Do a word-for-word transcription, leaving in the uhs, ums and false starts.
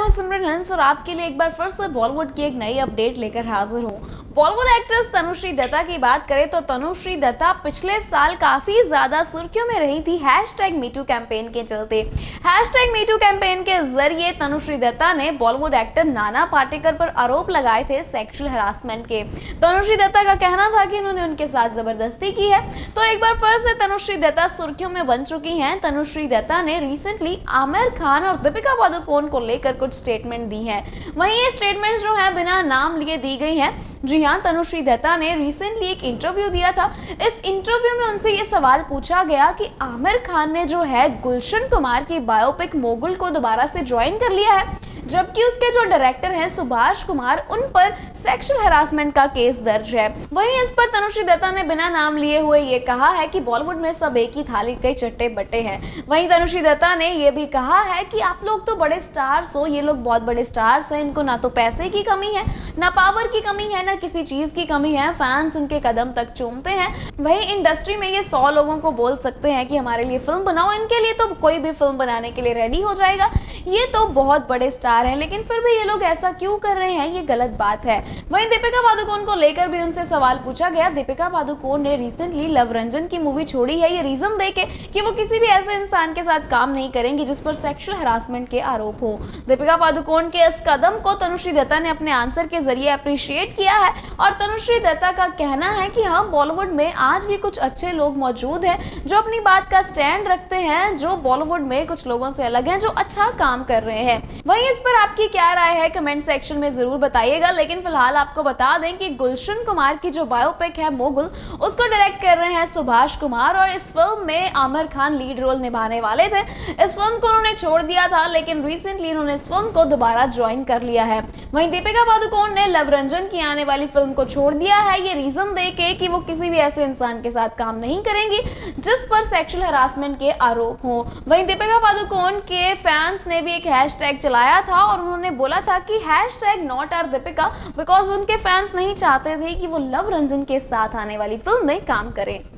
मैं सिमरन हंस और आपके लिए एक बार फिर से बॉलीवुड की एक नई अपडेट लेकर हाजिर हूँ। बॉलीवुड एक्ट्रेस तनुश्री दत्ता की बात करें तो तनुश्री दत्ता पिछले साल काफी ज्यादा सुर्खियों में रही थी हैशटैग मीटू कैंपेन के चलते। हैशटैग मीटू कैंपेन के जरिए तनुश्री दत्ता ने बॉलीवुड एक्टर नाना पाटेकर पर आरोप लगाए थे सेक्सुअल हरासमेंट के। तनुश्री दत्ता का कहना था कि उन्होंने उनके साथ जबरदस्ती की है। तो एक बार फिर से तनुश्री दत्ता सुर्खियों में बन चुकी हैं। तनुश्री दत्ता ने रिसेंटली आमिर खान और दीपिका पादुकोण को लेकर कुछ स्टेटमेंट दी है। वहीं ये स्टेटमेंट्स जो है बिना नाम लिए दी गई हैं। जी हाँ, तनुश्री दत्ता ने रिसेंटली एक इंटरव्यू दिया था। इस इंटरव्यू में उनसे ये सवाल पूछा गया कि आमिर खान ने जो है गुलशन कुमार की बायोपिक मोगुल को दोबारा से ज्वाइन कर लिया है, जबकि उसके जो डायरेक्टर हैं सुभाष कुमार, उन पर सेक्सुअल हरासमेंट का केस दर्ज है। वहीं इस पर तनुश्री दत्ता ने बिना नाम लिए हुए ये कहा है कि बॉलीवुड में सब एक ही थाली के चट्टे बट्टे हैं। वहीं तनुश्री दत्ता ने ये भी कहा है कि आप लोग तो बड़े स्टार्स हो, ये लोग बहुत बड़े स्टार्स हैं, इनको ना तो पैसे की कमी है, ना पावर की कमी है, ना किसी चीज की कमी है, फैंस इनके कदम तक चूमते हैं। वहीं इंडस्ट्री में ये सौ लोगों को बोल सकते हैं कि हमारे लिए फिल्म बनाओ, इनके लिए तो कोई भी फिल्म बनाने के लिए रेडी हो जाएगा, ये तो बहुत बड़े स्टार हैं, लेकिन फिर भी ये लोग ऐसा क्यों कर रहे हैं, ये गलत बात है। वहीं दीपिका पादुकोण को लेकर भी उनसे सवाल पूछा गया। दीपिका पादुकोण ने रिसेंटली लव रंजन की मूवी छोड़ी है, ये रीजन देके कि वो किसी भी ऐसे इंसान के साथ काम नहीं करेंगी जिस पर सेक्सुअल हरासमेंट के आरोप हो। दीपिका पादुकोण के इस कदम को तनुश्री दत्ता ने अपने आंसर के जरिए अप्रिशिएट किया है और तनुश्री दत्ता का कहना है कि हाँ, बॉलीवुड में आज भी कुछ अच्छे लोग मौजूद हैं जो अपनी बात का स्टैंड रखते हैं, जो बॉलीवुड में कुछ लोगों से अलग हैं, जो अच्छा काम कर रहे हैं। वहीं इस पर आपकी क्या राय है कमेंट सेक्शन में जरूर बताइएगा। लेकिन फिलहाल आपको बता दें कि गुलशन कुमार की जो बायोपिक है मोगुल, उसको डायरेक्ट कर रहे हैं सुभाष कुमार और इस फिल्म में आमिर खान लीड रोल निभाने वाले थे। इस फिल्म को उन्होंने छोड़ दिया था, लेकिन रिसेंटली उन्होंने इस फिल्म को दोबारा ज्वाइन कर लिया है। वहीं दीपिका पादुकोण ने लव रंजन की आने वाली फिल्म को छोड़ दिया है, ये रीजन देके कि वो किसी भी ऐसे इंसान के साथ काम नहीं करेंगी जिस पर सेक्सुअल हरासमेंट के आरोप हो। वहीं दीपिका पादुकोण के फैंस ने भी एक हैशटैग चलाया था और उन्होंने बोला था कि hashtag not our Deepika, because उनके फैंस नहीं चाहते थे कि वो लव रंजन के साथ आने वाली फिल्म में काम करें।